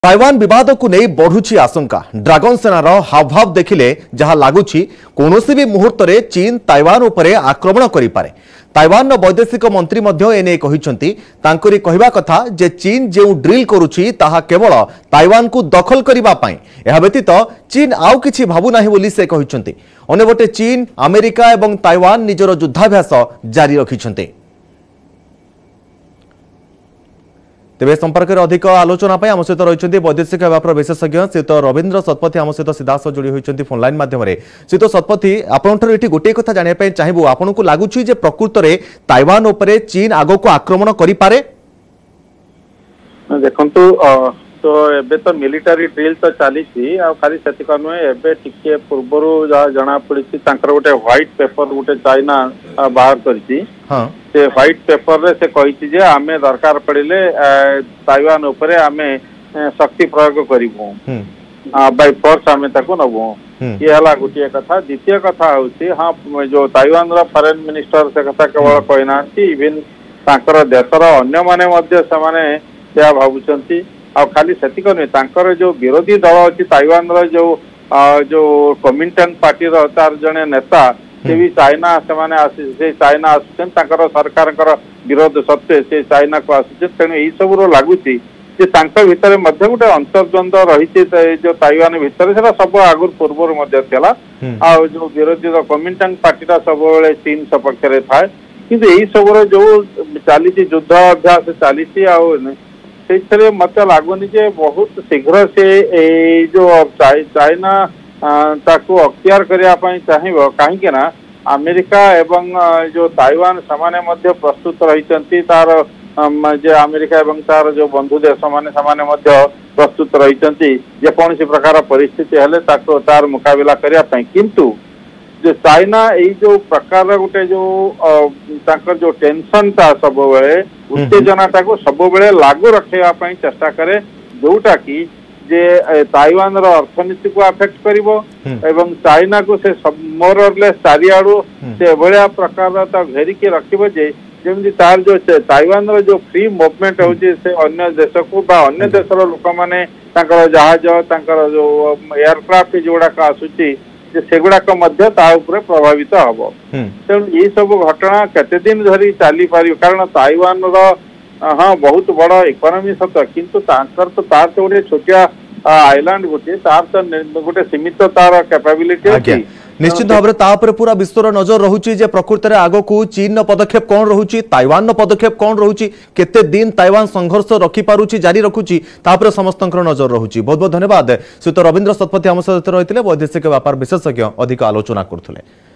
Taiwan विवाद को नहीं बढ़ुची आशंका। ड्रागन सेनार हावभाव देखिले जहां लगुची कोनोसी भी मुहूर्त रे चीन ताइवान उपरे आक्रमण करि पारे। ताइवान वैदेशिक मंत्री मध्य एने कहिसंती तांकरी कहिबा कथा जे चीन जेउ ड्रिल करूची ताहा केवल ताइवान को दखल करिबा पई। एहा व्यतीत चीन आउ किछि भाबु नाही बोली से कहिसंती। अन्यपटे चीन अमेरिका एवं ताइवान निजर युद्धाभ्यास जारी रखिसंती। तेज संपर्क में अधिक आलोचना आम सहित रही वैदेशिक व्यापार विशेषज्ञ श्रीयुत रवींद्र शतपथी आम सहित सीधास जोड़ी होती फोनलाइन मध्यम श्रीयुत शतपथी आपंठर ये गोटे कथा जानापी चाहबू आपन को लगुच प्रकृत में ताइवान उपरे चीन आग को आक्रमण करे। देखो तो एबे तो मिलिटारी ड्रिल तो चली खाली से नुहे एबे टिके पूर्वर जहाँ जना पड़ी गोटे व्हाइट पेपर गोटे चाइना बाहर करी से व्हाइट पेपर रे से कही जे आमे दरकार पड़िले ताइवान उपरे आमे शक्ति प्रयोग करिवो बाय फोर्स आमे ताको नबो। ये हला गोटे कथा। द्वितीय कथा होची हाँ जो ताइवान रा फॉरेन मिनिस्टर से कथा केवल कहना इवन तांकर देशर अन्य माने मध्य समाने त्या भाबुचंती आ खाली सेतिक नै तांकर जो विरोधी दल अछि ताइवान रा जो कमिंटन पार्टी रा तार जने नेता से भी चाइना से चाइना आसुचन सरकार विरोध सत्वे से चाइना को आसुचन तेणु यही सब लगुच भितर गोटे अंतर्द्वंद रही जो ताइवान भितर से सब आगु पूर्व जो विरोधी कमिंटन पार्टी सब चीन सपक्ष थाए कि यही सब जो चली युद्ध अभ्यास चली से मत लगुनि बहुत शीघ्र से जो चाइना ताकू अख्तियार करने चाहिए कहीं ना अमेरिका एवं जो ताइवान सामान्य मध्य प्रस्तुत रही तार जे अमेरिका एवं तार जो बंधु देश माने मध्य प्रस्तुत रही जेकोसी प्रकार परिस्थिति हेले तार मुकाबला करने किंतु जो चाइना यही जो प्रकार गोटे जो टेंशन ता सब उत्तेजना को सब लागू रखापी चेष्टा करे जोटा कि जे ताइवान रो अर्थनीति को अफेक्ट करिवो एवं चाइना को से मोरलेस चारियाडू से बड़िया प्रकार घेरी के रखिबो जे जेमि तार जो ताइवान रो जो फ्री मूवमेंट होची से अन्य देश को बा अन्य देशर लोक माने तांकर जहाज तांकर जो एयरक्राफ्ट जोड़ा का आसुची जे सेगुड़ाक मध्य ता उपरे प्रभावित हबो। तेणु ये सब घटना केते दिन धरी चली पारि कारण ताइवान रो हाँ बहुत बड़ इकोनॉमी सत किंतु तार तो गोटे छोटिया आइलैंड गोटे तार तो गोटे सीमित तार कैपेबिलिटी अछि। निश्चित भाव में पूरा विश्वर नजर रहुची जे प्रकृत में आग को चीन पदक्षेप कौन रहुची ताइवान पदक्षेप कौन रहुची केते दिन ताइवान संघर्ष रखी पारुची जारी रखुची तापर समस्त नजर रहुची। बहुत बहुत धन्यवाद श्रीयुत रवींद्र शतपथी आम सहित रही वैदेशिक व्यापार विशेषज्ञ अधिक आलोचना करथुले।